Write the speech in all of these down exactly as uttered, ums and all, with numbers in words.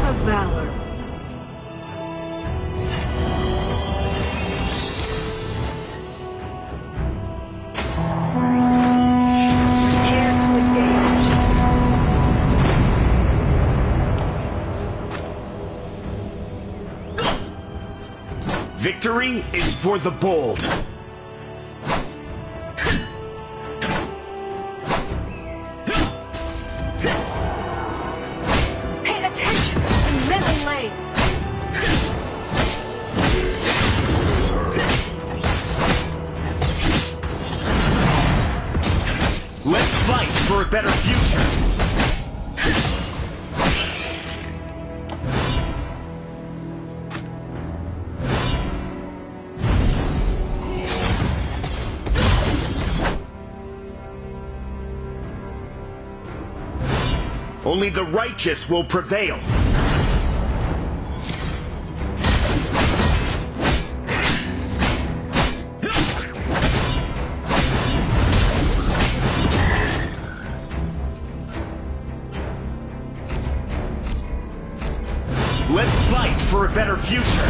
of Valor. Prepare to escape. Victory is for the bold. Pay attention to middle lane. Let's fight for a better future. Only the righteous will prevail. Let's fight for a better future.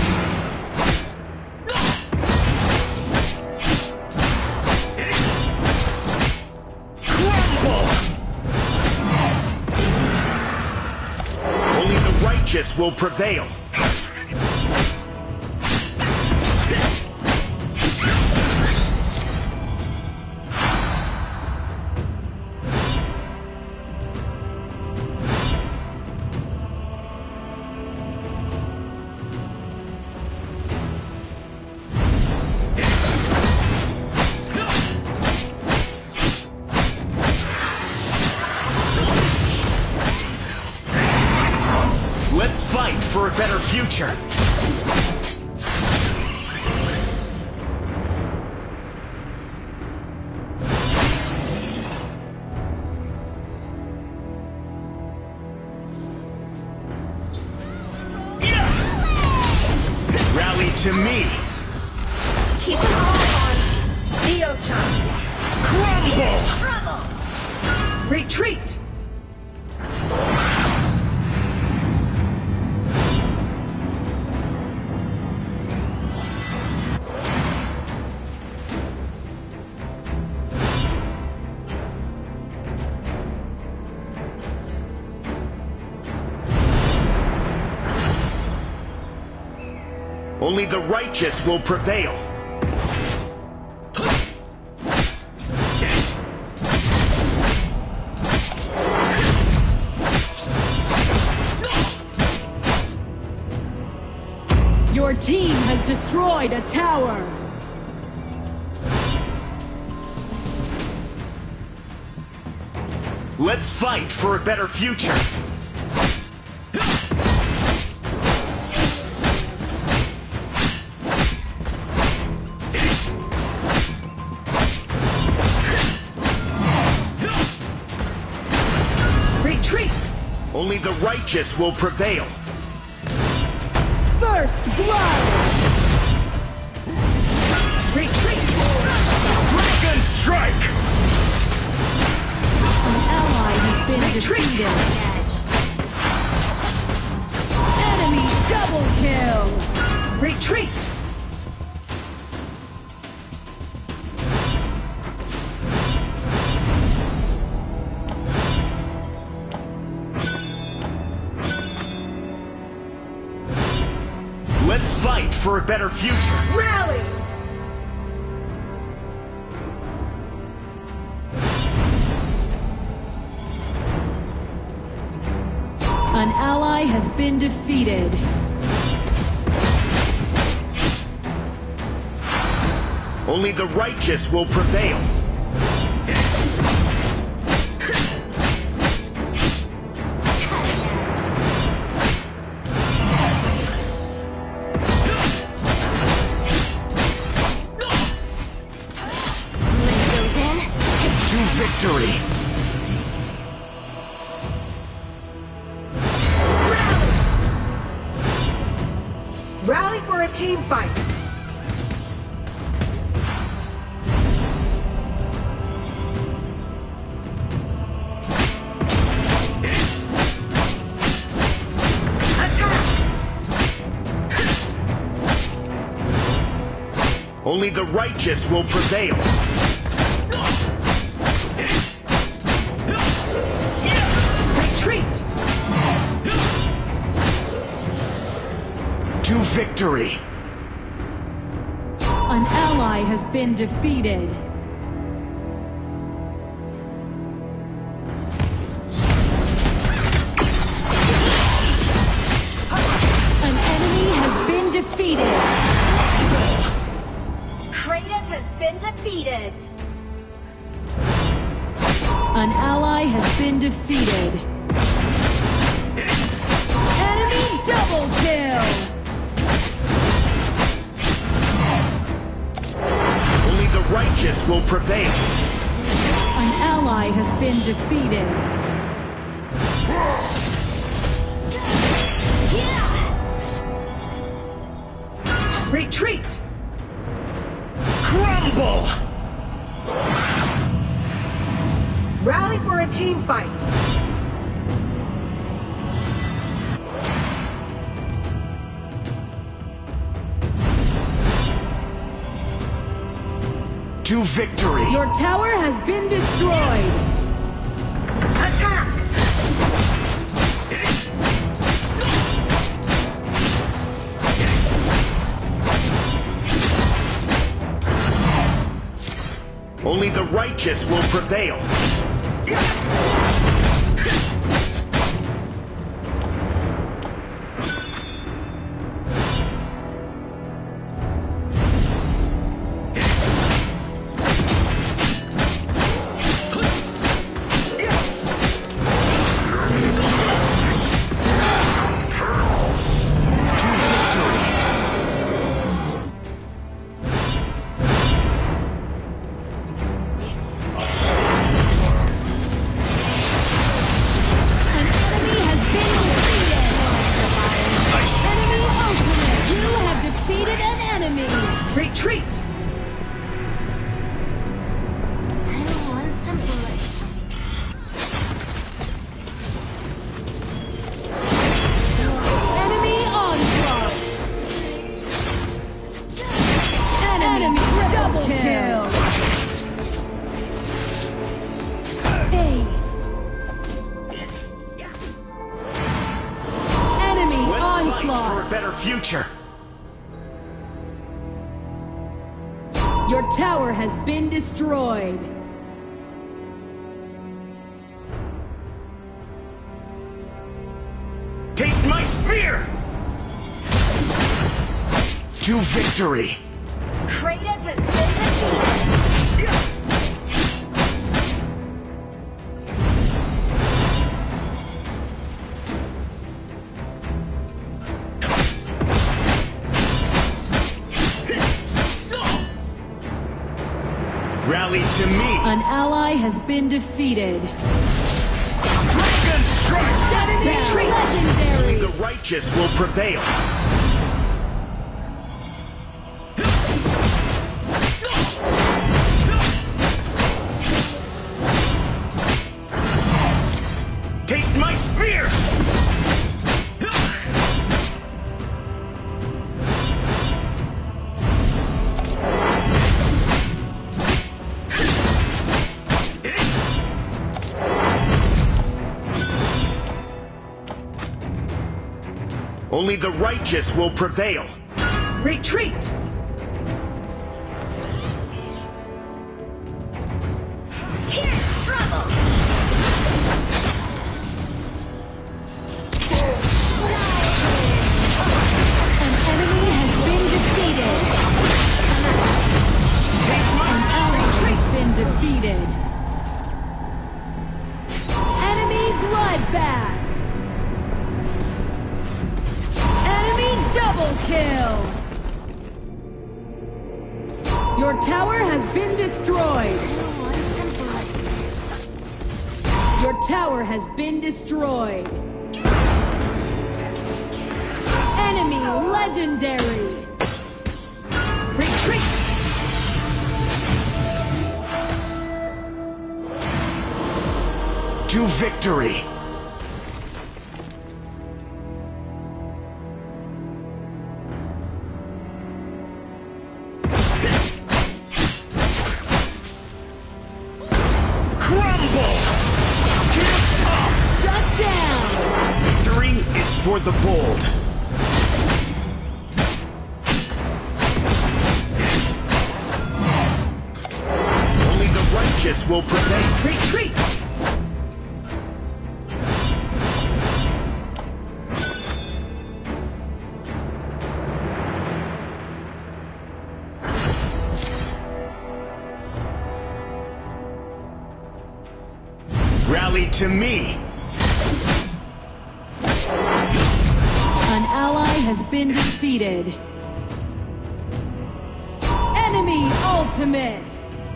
Righteous will prevail. Let's fight for a better future. Rally to me. Keep an eye on Diao Chan. Crumble! Retreat. Only the righteous will prevail. Your team has destroyed a tower. Let's fight for a better future. Only the righteous will prevail. First blood! Retreat! Dragon strike! An ally has been Retreat. defeated. Enemy double kill! Retreat! Let's fight for a better future. Rally! An ally has been defeated. Only the righteous will prevail. Victory! Rally for a team fight! Only the righteous will prevail. Retreat! To victory. An ally has been defeated. An enemy has been defeated. Kratos has been defeated. An ally has been defeated. Enemy double kill. Only the righteous will prevail. An ally has been defeated. Retreat! Crumble! Rally for a team fight! To victory. Your tower has been destroyed. Attack! Only the righteous will prevail. Retreat! Enemy onslaught. Enemy double kill. Aced. Enemy Let's fight for a onslaught. better future. Your tower has been destroyed. Taste my spear! To victory. Kratos has been defeated. Rally to me. An ally has been defeated. Dragon strike! Down. Legendary. The righteous will prevail. Taste my spear! Only the righteous will prevail. Retreat! Here's trouble. An enemy has been defeated. An ally has been defeated. Enemy bloodbath. Enemy double kill. Your tower has been destroyed. Your tower has been destroyed. Enemy legendary. Retreat! To victory. is for the bold. Only the righteous will prevail. Retreat! Rally to me! An ally has been defeated. Enemy ultimate!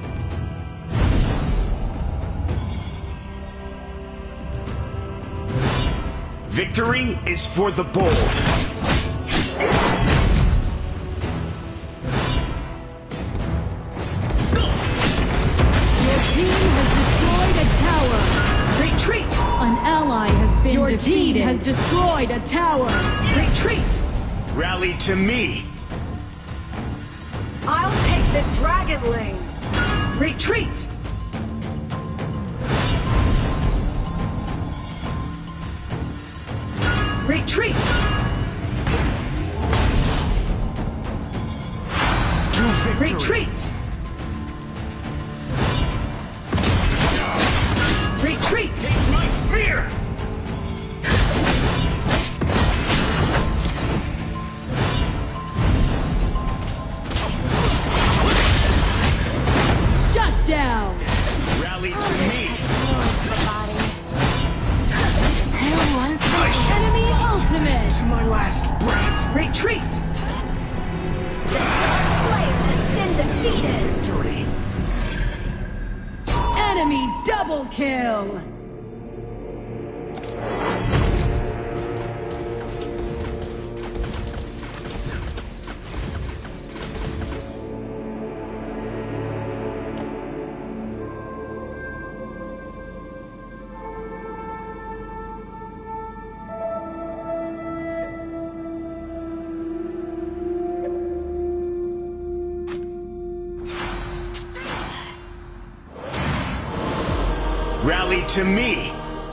Victory is for the bold. Your team has destroyed a tower. Retreat! An ally has been Your defeated. Your team has destroyed a tower. Retreat! Rally to me! I'll take the dragon lane! Retreat! Retreat! To victory! Retreat! Retreat! Take my spear! Shut down! Rally to me! Enemy ultimate! To my last breath! Retreat! The Dark Slayer has been defeated. Victory! Enemy double kill! Rally to me!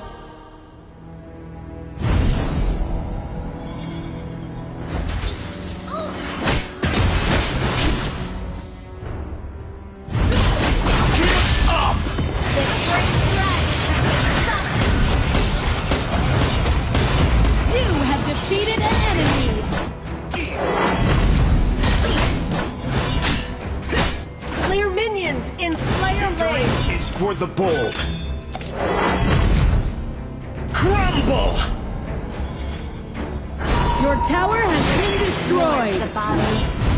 Get up! The first dragon has been summoned. You have defeated an enemy! Clear minions in Slayer Victory lane! is for the bold. Crumble! Your tower has been destroyed! The body.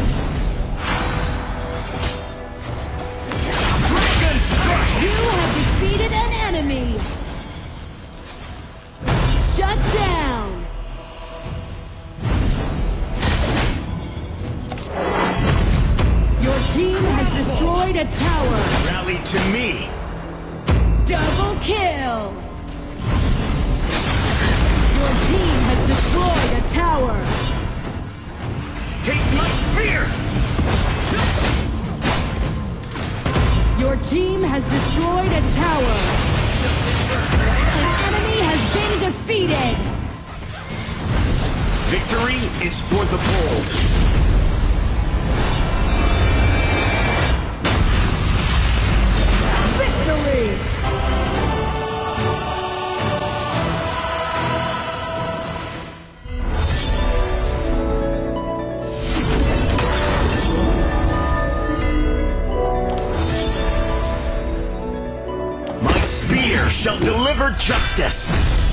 Dragon strike! You have defeated an enemy! Shut down! Your team has destroyed a tower! Rally to me! Double kill! Your team has destroyed a tower! Taste my spear! Your team has destroyed a tower! An enemy has been defeated! Victory is for the bold. Victory! My spear shall deliver justice!